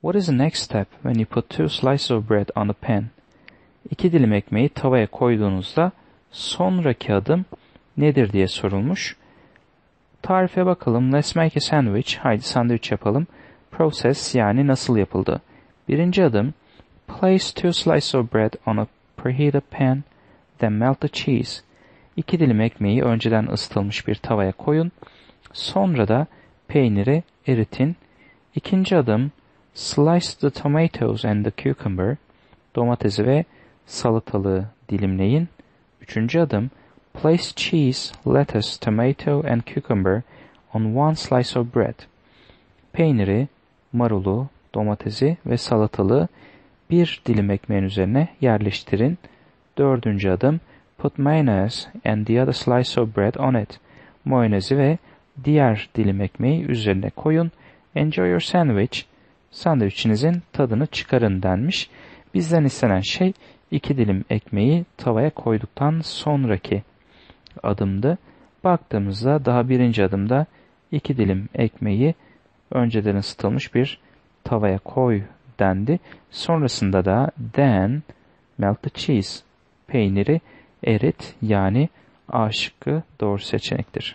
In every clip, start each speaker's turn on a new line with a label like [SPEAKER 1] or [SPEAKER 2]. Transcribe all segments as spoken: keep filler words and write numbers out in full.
[SPEAKER 1] What is the next step when you put two slices of bread on a pan? İki dilim ekmeği tavaya koyduğunuzda sonraki adım nedir diye sorulmuş. Tarife bakalım. Let's make a sandwich. Haydi sandviç yapalım. Process yani nasıl yapıldı. Birinci adım. Place two slices of bread on a preheated pan. Then melt the cheese. İki dilim ekmeği önceden ısıtılmış bir tavaya koyun. Sonra da peyniri eritin. İkinci adım. Slice the tomatoes and the cucumber. Domatesi ve salatalığı dilimleyin. Üçüncü adım. Place cheese, lettuce, tomato and cucumber on one slice of bread. Peyniri, marulu, domatesi ve salatalığı bir dilim ekmeğin üzerine yerleştirin. Dördüncü adım. Put mayonnaise and the other slice of bread on it. Mayonezi ve diğer dilim ekmeği üzerine koyun. Enjoy your sandwich. Sandviçinizin tadını çıkarın denmiş. Bizden istenen şey iki dilim ekmeği tavaya koyduktan sonraki adımdı. Baktığımızda daha birinci adımda iki dilim ekmeği önceden ısıtılmış bir tavaya koy dendi. Sonrasında da then melt the cheese. Peyniri erit yani A şıkkı doğru seçenektir.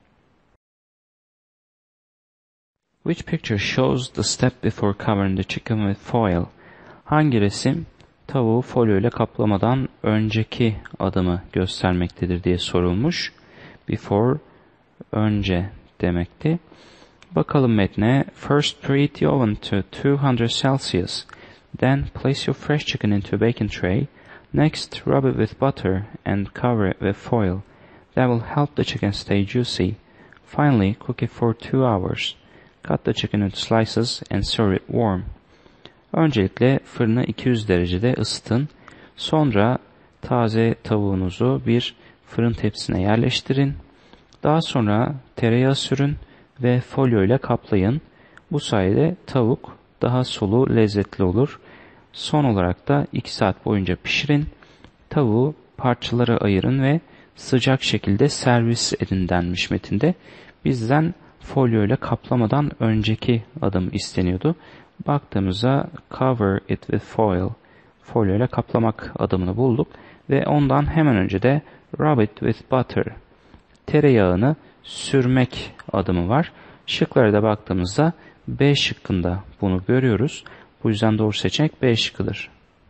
[SPEAKER 1] Which picture shows the step before covering the chicken with foil? Hangi resim tavuğu folyo ile kaplamadan önceki adımı göstermektedir diye sorulmuş. Before, önce demekti. Bakalım metne. First preheat the oven to two hundred Celsius. Then place your fresh chicken into a baking tray. Next, rub it with butter and cover it with foil. That will help the chicken stay juicy. Finally, cook it for two hours. Cut the chicken into slices and serve it warm. Öncelikle fırını iki yüz derecede ısıtın. Sonra taze tavuğunuzu bir fırın tepsisine yerleştirin. Daha sonra tereyağı sürün ve folyo ile kaplayın. Bu sayede tavuk daha sulu, lezzetli olur. Son olarak da iki saat boyunca pişirin. Tavuğu parçalara ayırın ve sıcak şekilde servis edin denmiş metinde. Bizden folyo ile kaplamadan önceki adım isteniyordu. Baktığımızda cover it with foil, folyo ile kaplamak adımını bulduk ve ondan hemen önce de rub it with butter, tereyağını sürmek adımı var. Şıklara da baktığımızda B şıkkında bunu görüyoruz. Bu yüzden doğru seçenek B şıkkıdır.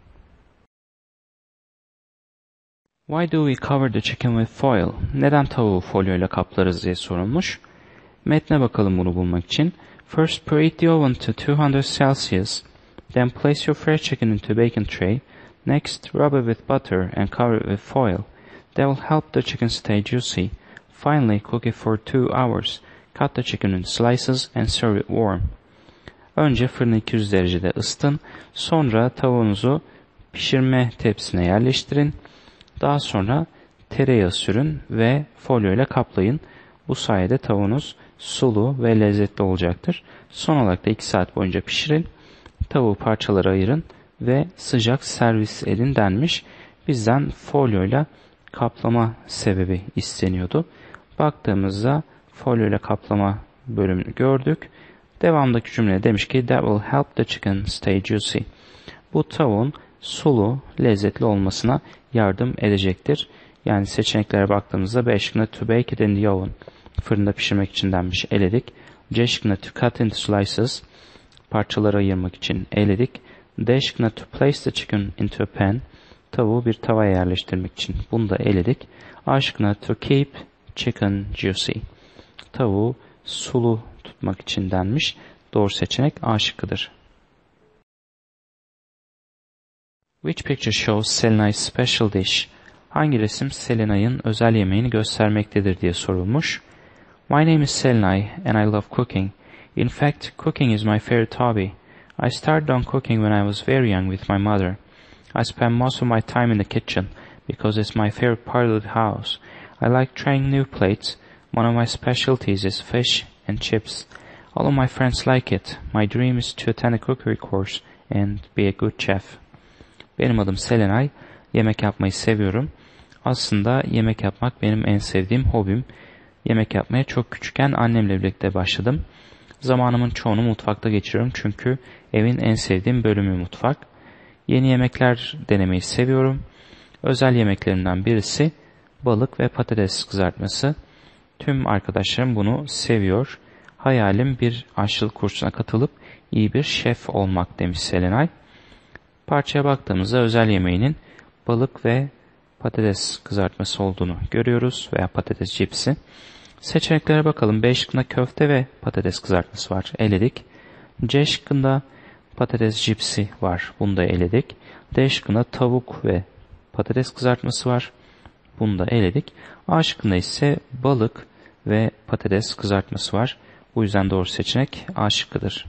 [SPEAKER 1] Why do we cover the chicken with foil? Neden tavuğu folyo ile kaplarız diye sorulmuş. Metne bakalım bunu bulmak için. First preheat the oven to two hundred Celsius. Then place your fresh chicken into a baking tray. Next, rub it with butter and cover it with foil. That will help the chicken stay juicy. Finally, cook it for two hours. Cut the chicken into slices and serve it warm. Önce fırını iki yüz derecede ısıtın. Sonra tavuğunuzu pişirme tepsisine yerleştirin. Daha sonra tereyağı sürün ve folyo ile kaplayın. Bu sayede tavuğunuz sulu ve lezzetli olacaktır. Son olarak da iki saat boyunca pişirin. Tavuğu parçalara ayırın ve sıcak servis edin denmiş. Bizden folyo ile kaplama sebebi isteniyordu. Baktığımızda folyo ile kaplama bölümünü gördük. Devamdaki cümle demiş ki that will help the chicken stay juicy. Bu tavuğun sulu, lezzetli olmasına yardım edecektir. Yani seçeneklere baktığımızda B şıkkında to bake it in the oven, fırında pişirmek için denmiş, eledik. C şıkkında to cut into slices, parçalara ayırmak için eledik. D şıkkında to place the chicken into a pan, tavuğu bir tavaya yerleştirmek için bunu da eledik. A şıkkında to keep chicken juicy, tavuğu sulu tutmak için denmiş. Doğru seçenek A şıkkıdır. Which picture shows Selenay's special dish? Hangi resim Selenay'ın özel yemeğini göstermektedir diye sorulmuş. My name is Selenay and I love cooking. In fact, cooking is my favorite hobby. I started on cooking when I was very young with my mother. I spend most of my time in the kitchen because it's my favorite part of the house. I like trying new plates. One of my specialties is fish and chips. All of my friends like it. My dream is to attend a cookery course and be a good chef. Benim adım Selenay. Yemek yapmayı seviyorum. Aslında yemek yapmak benim en sevdiğim hobim. Yemek yapmaya çok küçükken annemle birlikte başladım. Zamanımın çoğunu mutfakta geçiriyorum çünkü evin en sevdiğim bölümü mutfak. Yeni yemekler denemeyi seviyorum. Özel yemeklerimden birisi balık ve patates kızartması. Tüm arkadaşlarım bunu seviyor. Hayalim bir aşçılık kursuna katılıp iyi bir şef olmak demiş Selenay. Parçaya baktığımızda özel yemeğinin balık ve patates kızartması olduğunu görüyoruz veya patates cipsi. Seçeneklere bakalım. B şıkkında köfte ve patates kızartması var. Eledik. C şıkkında patates cipsi var. Bunu da eledik. D şıkkında tavuk ve patates kızartması var. Bunu da eledik. A şıkkında ise balık ve patates kızartması var. Bu yüzden doğru seçenek A şıkkıdır.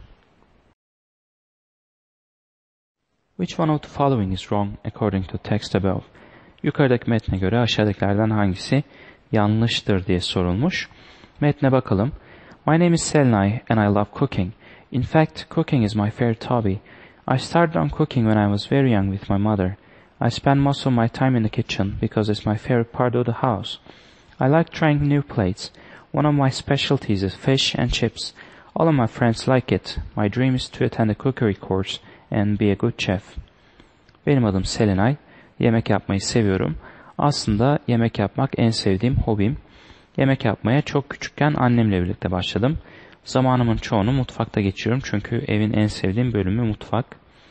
[SPEAKER 1] Which one of the following is wrong according to text above? Yukarıdaki metne göre aşağıdakilerden hangisi yanlıştır diye sorulmuş. Metne bakalım. My name is Selenay and I love cooking. In fact, cooking is my favorite hobby. I started on cooking when I was very young with my mother. I spend most of my time in the kitchen because it's my favorite part of the house. I like trying new plates. One of my specialties is fish and chips. All of my friends like it. My dream is to attend a cookery course and be a good chef. Benim adım Selenay. Yemek yapmayı seviyorum. Aslında yemek yapmak en sevdiğim hobim. Yemek yapmaya çok küçükken annemle birlikte başladım. Zamanımın çoğunu mutfakta geçiriyorum çünkü evin en sevdiğim bölümü mutfak.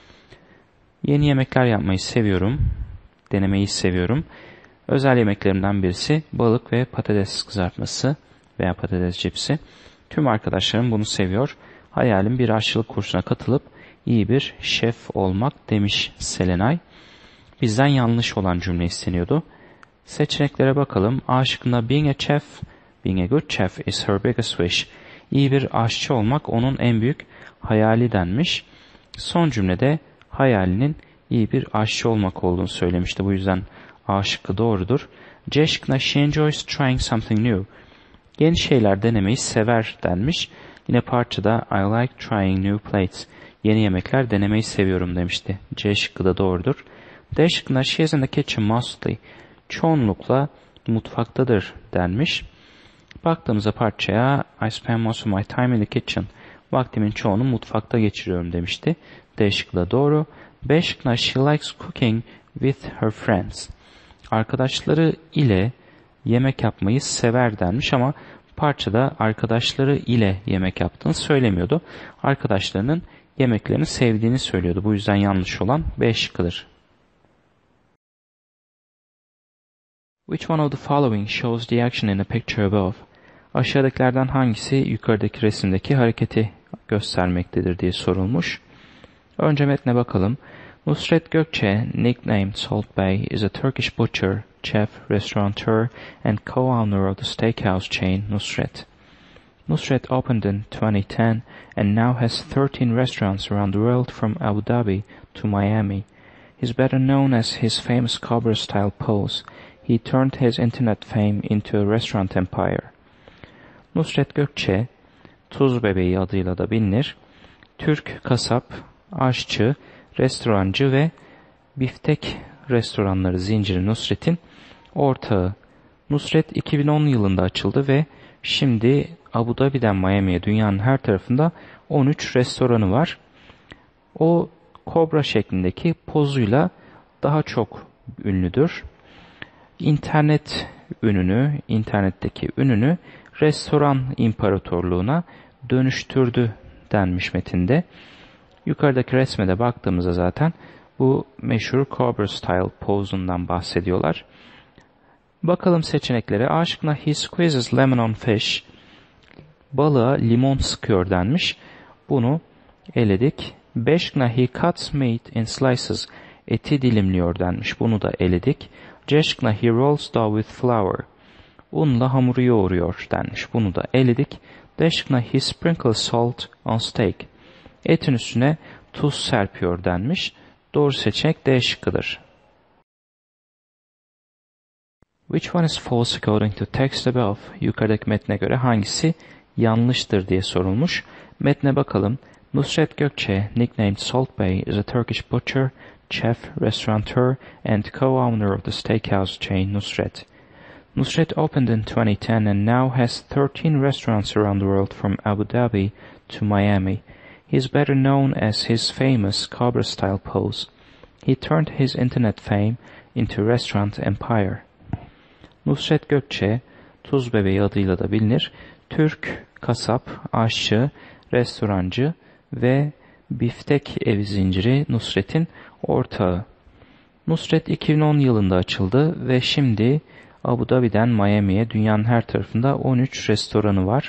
[SPEAKER 1] Yeni yemekler yapmayı seviyorum. Denemeyi seviyorum. Özel yemeklerimden birisi balık ve patates kızartması veya patates cipsi. Tüm arkadaşlarım bunu seviyor. Hayalim bir aşçılık kursuna katılıp iyi bir şef olmak demiş Selenay. Bizden yanlış olan cümle isteniyordu. Seçeneklere bakalım. A şıkkında being a chef, being a good chef is her biggest wish. İyi bir aşçı olmak onun en büyük hayali denmiş. Son cümlede hayalinin iyi bir aşçı olmak olduğunu söylemişti. Bu yüzden A şıkkı doğrudur. C şıkkında she enjoys trying something new. Yeni şeyler denemeyi sever denmiş. Yine parçada I like trying new plates. Yeni yemekler denemeyi seviyorum demişti. C şıkkı da doğrudur. D şıkkında she is in the kitchen mostly. Çoğunlukla mutfaktadır denmiş. Baktığımızda parçaya I spend most of my time in the kitchen. Vaktimin çoğunu mutfakta geçiriyorum demişti. D şıkkı da doğru. B şıkkında she likes cooking with her friends. Arkadaşları ile yemek yapmayı sever denmiş ama parçada arkadaşları ile yemek yaptığını söylemiyordu. Arkadaşlarının yemeklerini sevdiğini söylüyordu. Bu yüzden yanlış olan B şıkkıdır. Which one of the following shows the action in the picture above? Aşağıdakilerden hangisi yukarıdaki resimdeki hareketi göstermektedir diye sorulmuş. Önce metne bakalım. Nusret Gökçe, nicknamed Salt Bey, is a Turkish butcher, chef, restaurateur, and co-owner of the steakhouse chain Nusret. Nusret opened in twenty ten and now has thirteen restaurants around the world from Abu Dhabi to Miami. He's better known as his famous Cobra-style pose. He turned his internet fame into a restaurant empire. Nusret Gökçe, Tuz Bebeği adıyla da bilinir. Türk kasap, aşçı, restorancı ve biftek restoranları zinciri Nusret'in ortağı. Nusret iki bin on yılında açıldı ve şimdi Abu Dhabi'den Miami'ye dünyanın her tarafında on üç restoranı var. O kobra şeklindeki pozuyla daha çok ünlüdür. İnternet ününü, internetteki ününü restoran imparatorluğuna dönüştürdü denmiş metinde. Yukarıdaki resme de baktığımızda zaten bu meşhur Cobra Style pozundan bahsediyorlar. Bakalım seçeneklere. A şıkkında he squeezes lemon on fish. Balığa limon sıkıyor denmiş. Bunu eledik. B şıkkında he cuts meat in slices. Eti dilimliyor denmiş. Bunu da eledik. C şıkkında he rolls dough with flour. Unla hamuru yoğuruyor denmiş. Bunu da eledik. D şıkkında he sprinkles salt on steak. Etin üstüne tuz serpiyor denmiş. Doğru seçenek D şıkkıdır. Which one is false according to text above? Yukarıdaki metne göre hangisi yanlıştır diye sorulmuş. Metne bakalım. Nusret Gökçe, nicknamed Salt Bey, is a Turkish butcher, chef, restaurateur, and co-owner of the steakhouse chain Nusret. Nusret opened in twenty ten and now has thirteen restaurants around the world from Abu Dhabi to Miami. He is better known as his famous Cobra-style pose. He turned his internet fame into restaurant empire. Nusret Gökçe, Tuz Bebeği adıyla da bilinir, Türk, kasap, aşçı, restorancı ve biftek evi zinciri Nusret'in ortağı. Nusret iki bin on yılında açıldı ve şimdi Abu Dhabi'den Miami'ye dünyanın her tarafında on üç restoranı var.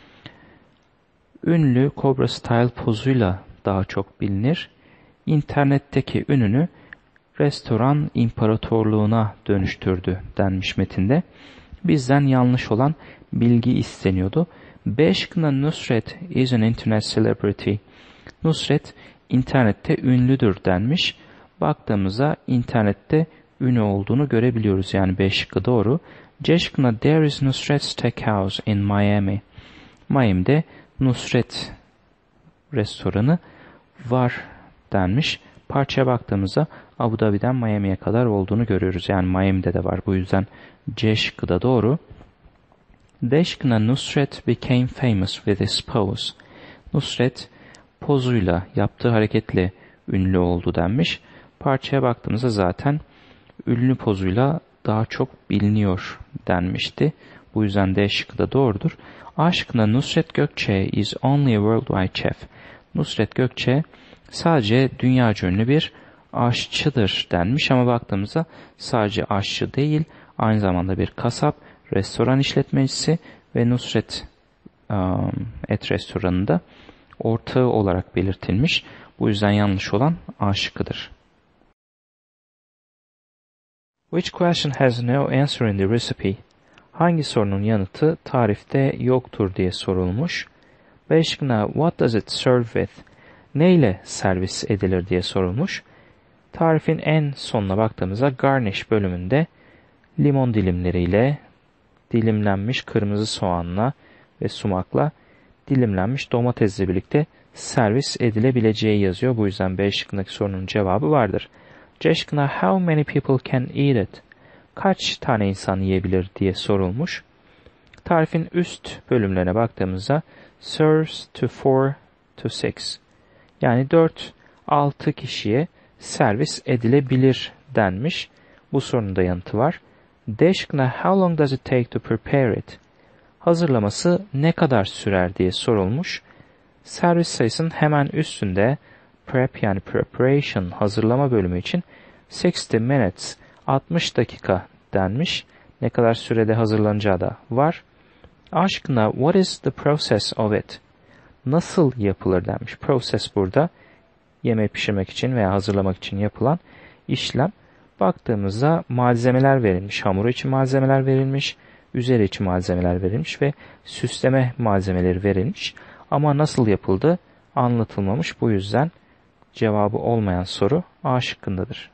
[SPEAKER 1] Ünlü Cobra Style pozuyla daha çok bilinir. İnternetteki ününü restoran imparatorluğuna dönüştürdü denmiş metinde. Bizden yanlış olan bilgi isteniyordu. B şıkkında Nusret is an internet celebrity. Nusret internette ünlüdür denmiş. Baktığımızda internette ünlü olduğunu görebiliyoruz. Yani B şıkkı doğru. C şıkkında there is Nusret Steakhouse in Miami. Miami'de Nusret restoranı var denmiş. Parçaya baktığımızda Abu Dhabi'den Miami'ye kadar olduğunu görüyoruz. Yani Miami'de de var. Bu yüzden C şıkkı da doğru. D şıkkında Nusret became famous with his pose. Nusret pozuyla, yaptığı hareketle ünlü oldu denmiş. Parçaya baktığımızda zaten ünlü pozuyla daha çok biliniyor denmişti. Bu yüzden D şıkkı da doğrudur. A şıkkında Nusret Gökçe is only a worldwide chef. Nusret Gökçe sadece dünyaca ünlü bir aşçıdır denmiş ama baktığımızda sadece aşçı değil, aynı zamanda bir kasap, restoran işletmecisi ve Nusret um, et restoranında ortağı olarak belirtilmiş. Bu yüzden yanlış olan A şıkkıdır. Which question has no answer in the recipe? Hangi sorunun yanıtı tarifte yoktur diye sorulmuş. B şıkkına what does it serve with? Ne ile servis edilir diye sorulmuş. Tarifin en sonuna baktığımızda garnish bölümünde limon dilimleriyle, dilimlenmiş kırmızı soğanla ve sumakla dilimlenmiş domatesle birlikte servis edilebileceği yazıyor. Bu yüzden B şıkkındaki sorunun cevabı vardır. C şıkkında how many people can eat it? Kaç tane insan yiyebilir diye sorulmuş. Tarifin üst bölümlerine baktığımızda serves to four to six. Yani dört altı kişiye servis edilebilir denmiş. Bu sorunun da yanıtı var. D şıkkında how long does it take to prepare it? Hazırlaması ne kadar sürer diye sorulmuş. Servis sayısının hemen üstünde prep yani preparation hazırlama bölümü için sixty minutes altmış dakika denmiş. Ne kadar sürede hazırlanacağı da var. A şıkkında what is the process of it? Nasıl yapılır denmiş. Process burada yemeği pişirmek için veya hazırlamak için yapılan işlem. Baktığımızda malzemeler verilmiş. Hamuru için malzemeler verilmiş. Üzeri için malzemeler verilmiş ve süsleme malzemeleri verilmiş. Ama nasıl yapıldı anlatılmamış. Bu yüzden cevabı olmayan soru A şıkkındadır.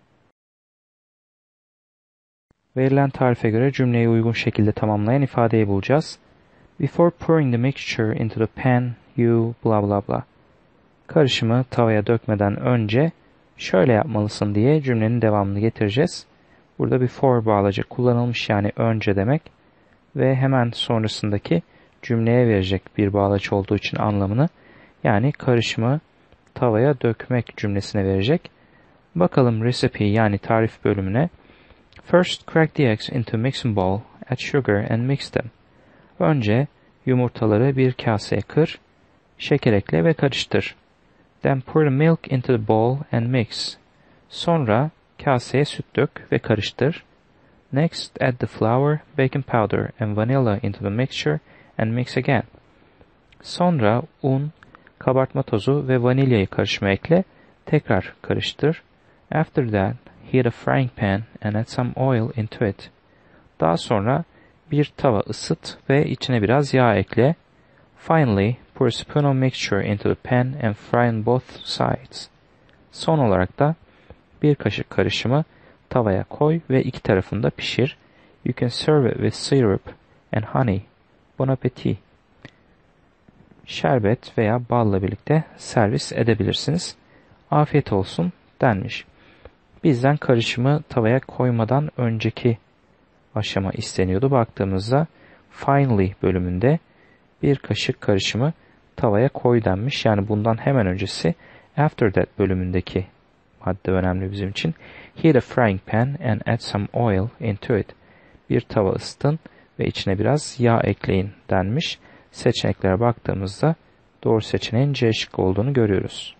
[SPEAKER 1] Verilen tarife göre cümleyi uygun şekilde tamamlayan ifadeyi bulacağız. Before pouring the mixture into the pan, you blah blah blah. Karışımı tavaya dökmeden önce şöyle yapmalısın diye cümlenin devamını getireceğiz. Burada before bağlacı kullanılmış yani önce demek ve hemen sonrasındaki cümleye verecek bir bağlaç olduğu için anlamını yani karışımı tavaya dökmek cümlesine verecek. Bakalım recipe yani tarif bölümüne. First crack the eggs into a mixing bowl, add sugar and mix them. Önce yumurtaları bir kaseye kır, şeker ekle ve karıştır. Then pour the milk into the bowl and mix. Sonra kaseye süt dök ve karıştır. Next add the flour, baking powder and vanilla into the mixture and mix again. Sonra un, kabartma tozu ve vanilyayı karışıma ekle, tekrar karıştır. After that, heat a frying pan and add some oil into it. Daha sonra bir tava ısıt ve içine biraz yağ ekle. Finally, pour a spoon of mixture into the pan and fry on both sides. Son olarak da bir kaşık karışımı tavaya koy ve iki tarafında pişir. You can serve it with syrup and honey. Bon appétit. Şerbet veya balla birlikte servis edebilirsiniz. Afiyet olsun denmiş. Bizden karışımı tavaya koymadan önceki aşama isteniyordu. Baktığımızda finally bölümünde bir kaşık karışımı
[SPEAKER 2] tavaya koy denmiş. Yani bundan hemen öncesi after that bölümündeki madde önemli bizim için. Heat a frying pan and add some oil into it. Bir tava ısıtın ve içine biraz yağ ekleyin denmiş. Seçeneklere baktığımızda doğru seçeneğin C şıkkı olduğunu görüyoruz.